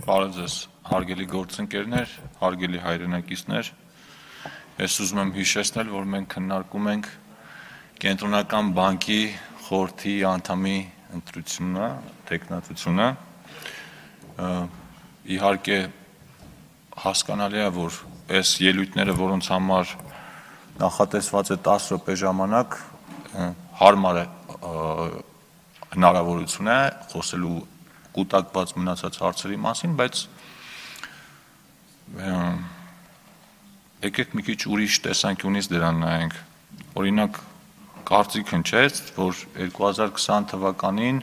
Բարև ձեզ, հարգելի գործընկերներ, հարգելի հայրենակիցներ, ես ուզում եմ հիշեցնել, որ մենք քննարկում ենք Կենտրոնական բանկի խորհրդի անդամի ընտրությունը, թեկնածությունը, իհարկե հասկանալի է, որ այս ելույթները, որոնց համար նախատեսված է 10 րոպե ժամանակ, հարմար է հնարավորություն է խոսելու կուտակված մնացած հարցերի մասին, բայց եկեք մի քիչ ուրիշ տեսանկյունից դրան նայենք։ Օրինակ, կարծիք հնչեց, որ 2020 թվականին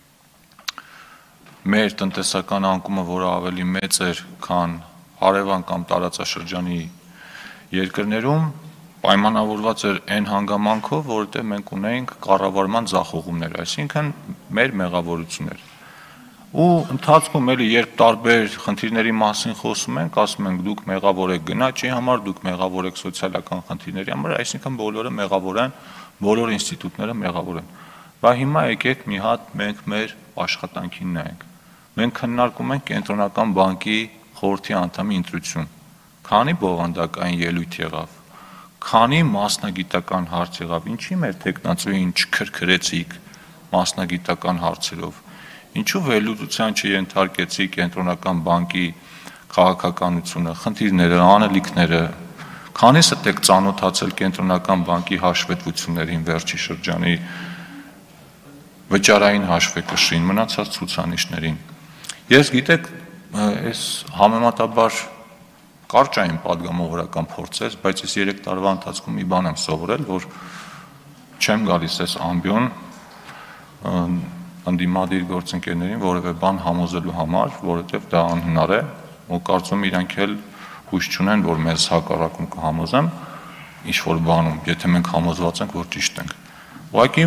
մեր տնտեսական անկումը, որը ավելի մեծ էր, քան հարևան կամ տարածաշրջանի երկրներում, պայմանավորված էր այն հանգամանքով, որովհետև մենք ունեինք կառավարման ձախողումներ, այսինքն մեր մեղավորություններ։ Ու ընթացքում էլի երբ տարբեր խնդիրների մասին խոսում ենք, ասում ենք դուք մեղավոր եք գնաճի համար, դուք մեղավոր եք սոցիալական խնդիրների համար, այսինքն բոլորը մեղավոր են, բոլոր ինստիտուտները մեղավոր են։ Բա հիմա եկեք մի հատ մենք մեր աշխատանքին նայենք։ Մենք քննարկում ենք Կենտրոնական բանկի խորհրդի անդամի ընտրություն։ Քանի բովանդակային ելույթ եղավ, քանի մասնագիտական հարց եղավ, ինչի մեր թեկնածուին չքրքրեցիք մասնագիտական հարցերով, ինչու վերլուծության չենթարկեցի Կենտրոնական բանկի քաղաքականությունը, խնդիրները, անելիքները, քանիսդ եք ծանոթացել Կենտրոնական բանկի հաշվետվություններին վերջի շրջանի վճարային հաշվեկշռին, մնացած ցուցանիշներին։ Ես գիտեք, այս համեմատաբար կարճ է իմ պատգամավորական փորձես, բայց ես 3 տարվա ընթացքում մի բան եմ սովորել, որ չեմ գալիս այս ամբիոն ընդդիմադիր գործընկերներին որևէ բան համոզելու համար, որովհետև դա անհնար է, ու կարծում իրանք էլ հույս չունեն, որ մեզ հակառակում կհամոզեն ինչ-որ բանում, եթե մենք համոզված ենք, որ ճիշտ ենք։ Ուղղակի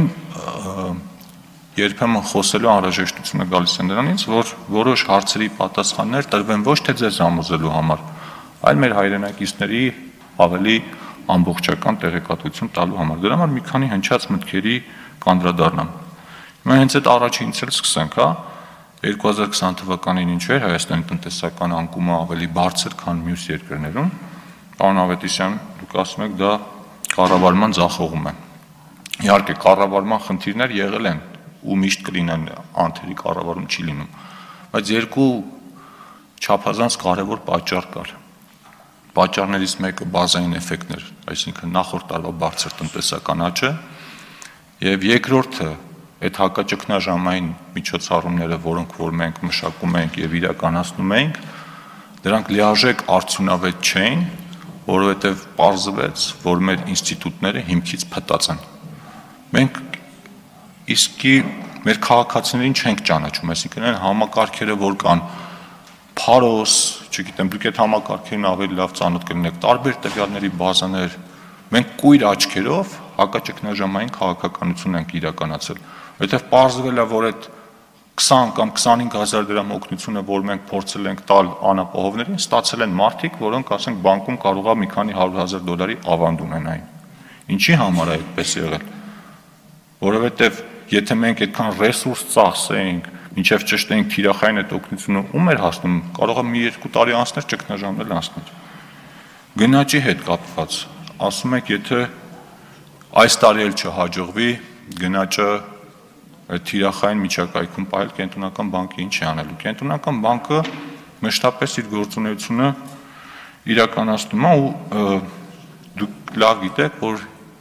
երբեմն խոսելու անհրաժեշտությունը գալիս է նրանից, որ որոշ հարցերի պատասխաններ տրվեն ոչ թե ձեզ համոզելու համար, այլ մեր հայրենակիցների ավելի ամբողջական տեղեկատվություն տալու համար։ Դրա համար մի քանի հնչած մտքերի կանդրադառնամ։ Հիմա հենց այդ առաջինից էլ սկսենք, 2020 թվականին ինչ էր Հայաստանի տնտեսական անկումը ավելի բարձր, քան մյուս երկրներում։ Պարոն Ավետիսյան, դուք ասում եք դա կառավարման ձախողում է։ Իհարկե, կառավարման խնդիրներ եղել են ու միշտ կլինեն, անթերի կառավարում չի լինում, բայց երկու չափազանց կարևոր պատճառ կար։ Պատճառներից մեկը բազային էֆեկտն էր, այսինքն նախորդ տարվա բարձր տնտեսական աճը, եւ երկրորդը այդ հակաճգնաժամային միջոցառումները, որոնք որ մենք մշակում ենք եւ իրականացնում ենք, դրանք լիարժեք արդյունավետ չէին, որովհետեւ պարզվեց, որ մեր ինստիտուտները հիմքից փտած են։ Մենք իսկի մեր քաղաքացիներին չենք ճանաչում, այսինքն այն համակարգերը, որ կան Փարոս, չգիտեմ, դուք այդ համակարգերին ավելի լավ ծանոթ կլինեք, տարբեր տվյալների բազաներ, մենք կույր աչքերով հակաճգնաժամային քաղաքականություն ենք իրականացել, որովհետև պարզվել է, որ այդ 20 կամ 25,000 դրամ օգնությունը, որ մենք փորձել ենք տալ անապահովներին, ստացել են մարդիկ, որոնք, ասենք, բանկում կարող է մի քանի 100,000 դոլարի ավանդ ունենային։ Ինչի համար է այդպես եղել։ Որովհետև եթե մենք այդքան ռեսուրս ծախսեինք, մինչև ճշտենք թիրախային այդ օգնությունը ում էր հասնում, կարող է մի 2 տարի անցներ ճգնաժամն էլ անցներ։ Գնաճի հետ կապված, ասում եք, եթե այս տարի էլ չհաջողվի գնաճը թիրախային միջակայքում պահել, Կենտրոնական բանկը ինչ է անելու։ Կենտրոնական բանկը մշտապես իր գործունեությունը իրականացնում է ու դուք լավ գիտեք, որ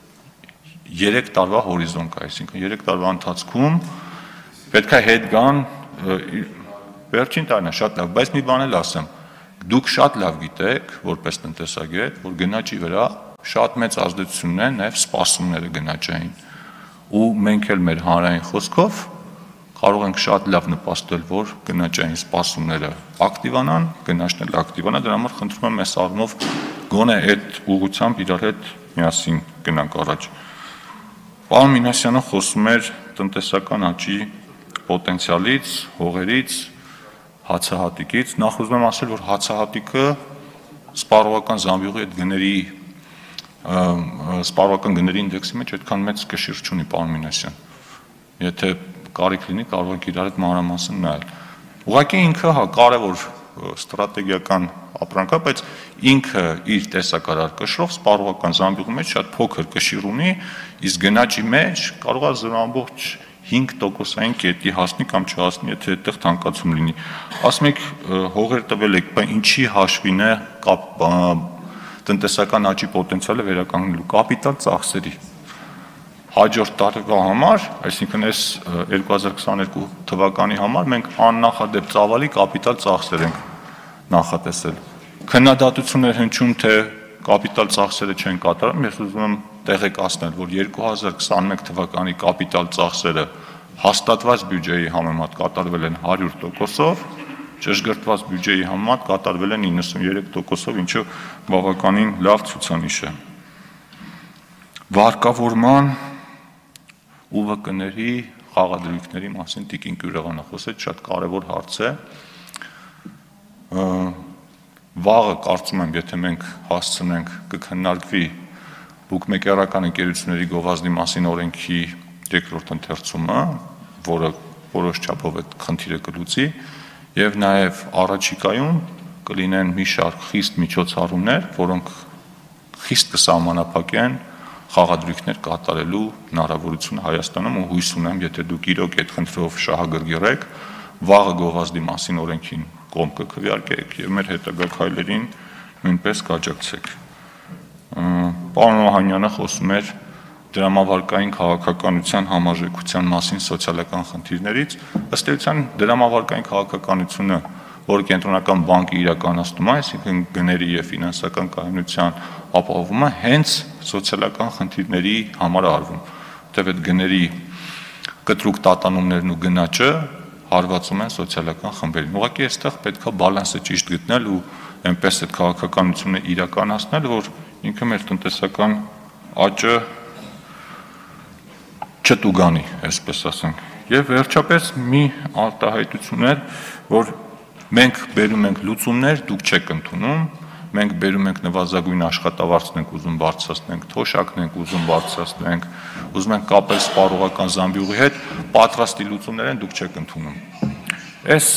3 տարվա հորիզոն կա, այսինքն 3 տարվա ընթացքում պետք է հետ գան վերջին տարին է շատ լավ, բայց մի բան էլ ասեմ, դուք շատ լավ գիտեք, որպես տնտեսագետ, որ գնաճի վրա շատ մեծ ազդեցություն ունեն նաև սպասումները գնաճային, ու մենք էլ մեր հանրային խոսքով կարող ենք շատ լավ նպաստել, որ գնաճային սպասումները ակտիվանան, գնաճն էլ ակտիվանա, դրա համար խնդրում եմ այս առումով գոնե այդ ուղղությամբ իրար հետ միասին գնանք առաջ։ Պարոն Մինասյանը խոսում էր տնտեսական աճի պոտենցիալից, հողերից, հացահատիկից, նախ ուզում եմ ասել, որ հացահատիկը սպառողական զամբյուղի այդ գների սպառողական գների ինդեքսի մեջ այդքան մեծ կշիռ չունի, պարոն Մինասյան։ Եթե կարիք լինի, կարող եք իրար հետ մանրամասն նայել։ Ուղղակի ինքը կարևոր ստրատեգիական ապրանք է, բայց ինքը իր տեսակարար կշռով սպառողական զամբյուղի մեջ շատ փոքր կշիռ ունի, իսկ գնաճի մեջ կարող է 0.5%-ային կետի հասնի կամ չհասնի, եթե այդտեղ թանկացում լինի։ Ասում եք հողեր տվել եք, բայց ինչի հաշվին է տնտեսական աճի պոտենցիալը վերականգնելու կապիտալ ծախսերի։ Հաջորդ տարվա համար, այսինքն այս 2022 թվականի համար մենք աննախադեպ ծավալի կապիտալ ծախսեր ենք նախատեսել։ Քննադատություններ հնչում, թե կապիտալ ծախսերը չեն կատարում, ես ուզում եմ տեղեկացնել, որ 2021 թվականի կապիտալ ծախսերը հաստատված բյուջեի համեմատ կատարվել են 100%-ով, ճշգրտված բյուջեի համեմատ կատարվել են 93%-ով, ինչը բավականին լավ ցուցանիշ է։ Վարկավորման ու ՎԿ-ների խաղադրույքների մասին Տիկին Կյուրեղյանը խոսեց, շատ կարևոր հարց է։ Վաղը կարծում եմ, եթե մենք հասցնենք, կքննարկվի բուկմեկերական ընկերությունների գովազդի մասին օրենքի երկրորդ ընթերցումը, որը որոշ չափով այդ խնդիրը կլուծի, եւ նաեւ առաջիկայում կլինեն մի շարք խիստ միջոցառումներ, որոնք խիստ կսահմանափակեն խաղադրույքներ կատարելու հնարավորությունը Հայաստանում ու հույս ունեմ, եթե դուք իրոք այդ խնդրով շահագրգռեք, վաղը գովազդի մասին օրենքին կողմ կքվեարկեք եւ մեր հետագա քայլերին նույնպես կաջակցեք։ Պարոն Օհանյանը խոսում էր դրամավարկային քաղաքականության համաժեքության մասին սոցիալական խնդիրներից, ըստ էության դրամավարկային քաղաքականությունը, որ կենտրոնական բանկը իրականացնում է, այսինքն գների եւ ֆինանսական կայունության ապահովումը հենց սոցիալական խնդիրների համար արվում, որտեղ այդ գների կտրուկ տատանումներն ու գնաճը հարվածում են սոցիալական խմբերին։ Ուղղակի այստեղ պետք է բալանսը ճիշտ գտնել ու այնպես այդ քաղաքականությունը իրականացնել, որ ինքը մեր տնտեսական աճը չտուգանի, այսպես ասենք։ Եվ վերջապես մի արտահայտություն էր, որ մենք բերում ենք լուծումներ, դուք չեք ընդունում, մենք բերում ենք նվազագույն աշխատավարձն ենք ուզում բարձրացնենք, թոշակն ենք ուզում բարձրացնենք, ուզում ենք կապել սպառողական զամբյուղի հետ, պատրաստի լուծումներ են, դուք չեք ընդունում։ Այս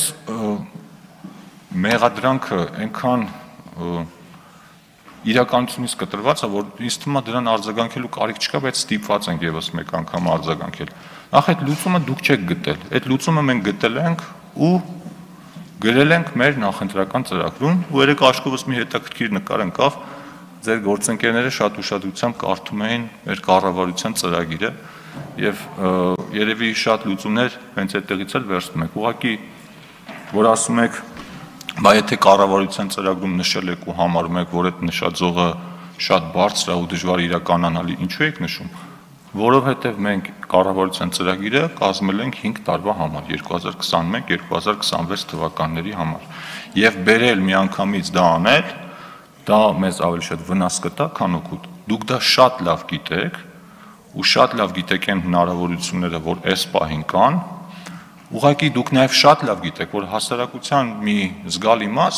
մեղադրանքը այնքան իրականությունից կտրված է, որ ինձ թվում է դրան արձագանքելու կարիք չկա, բայց ստիպված ենք եւս մեկ անգամ արձագանքել։ Նախ այդ լուծումը դուք չեք գտել։ Այդ լուծումը մենք գտել ենք ու գրել ենք մեր նախընտրական ծրագրում, ու երեք աշխովս մի հետաքրքիր նկար ընկավ, ձեր գործընկերները շատ ուշադրությամբ կարդում էին մեր կառավարության ծրագիրը եւ երևի շատ լուծումներ հենց այդտեղից էլ վերցնում եք։ Ուղղակի որ ասում եք, բայց եթե կառավարության ծրագրում նշել եք ու համարում եք, որ այդ նշածողը շատ բարձր է ու դժվար իրականանալի, ինչու եք նշում։ Որովհետև մենք կառավարության ծրագիրը կազմել ենք 5 տարվա համար, 2021-2026 թվականների համար։ Եվ բերել միանգամից դա անել, դա մեզ ավելի շատ վնաս կտա, քան օգուտ։ Դուք դա շատ լավ գիտեք, ու շատ լավ գիտեք այն հնարավորությունները, որ այս պահին կան, ուղղակի դուք նաև շատ լավ գիտեք, որ հասարակության մի զգալի մաս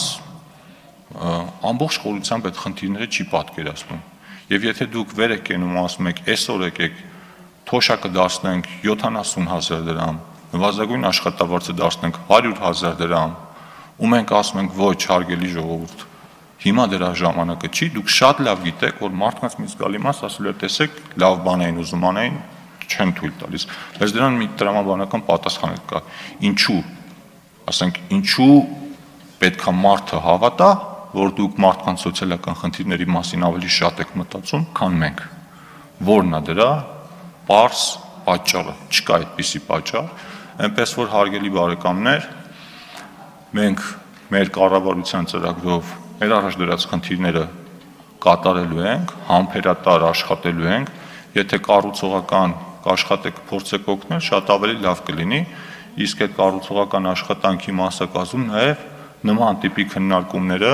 ամբողջ խորությամբ այդ խնդիրները չի պատկերացնում։ Եվ եթե դուք վեր եք կենում ասում եք, այսօր եկեք թոշակը դարձնենք 70,000 դրամ, նվազագույն աշխատավարձը դարձնենք 100,000 դրամ, ու մենք ասում ենք ոչ, հարգելի ժողովուրդ, հիմա դրա ժամանակը չի, դուք շատ լավ գիտեք, որ մարդկանց մի զգալի մաս ասել է, տեսեք, լավ բան էին ուզում անային, չեն թույլ տալիս։ Բայց դրան մի տրամաբանական պատասխան կա։ Ինչու, ասենք, ինչու պետք է մարդը հավատա, որ դուք մարդկանց սոցիալական խնդիրների մասին ավելի շատ եք մտածում, քան մենք։ Որն է դրա պարզ պատճառը, չկա այդպիսի պատճառ, այնպես որ հարգելի բարեկամներ, մենք մեր կառավարության ծրագրով մեր առաջ դրած խնդիրները կատարելու ենք, համբերատար աշխատելու ենք, եթե կառուցողական աշխատեք, փորձեք օգնել, շատ ավելի լավ կլինի, իսկ այդ կառուցողական աշխատանքի մասնակազմում նաև նման տիպի քննարկումները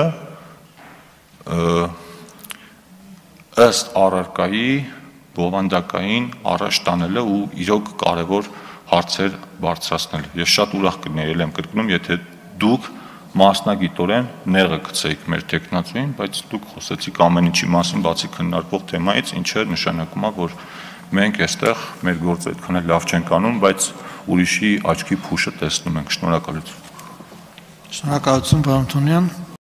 ըստ առարկայի բովանդակային առաջ տանելը ու իրոք կարևոր հարցեր բարձրացնել։ Ես շատ ուրախ կլինեի, ել եմ կրկնում, եթե դուք մասնագիտորեն նեղը գցեիք մեր տեխնացուին, բայց դուք խոսեցիք ամեն ինչի մասին, բացի քննարկվող թեմայից, ինչը նշանակում է, որ մենք այստեղ մեր գործը այդքան լավ չենք անում, բայց ուրիշի աչքի փուշը տեսնում ենք։ Շնորհակալություն։ Շնորհակալություն, պարոն Թունյան։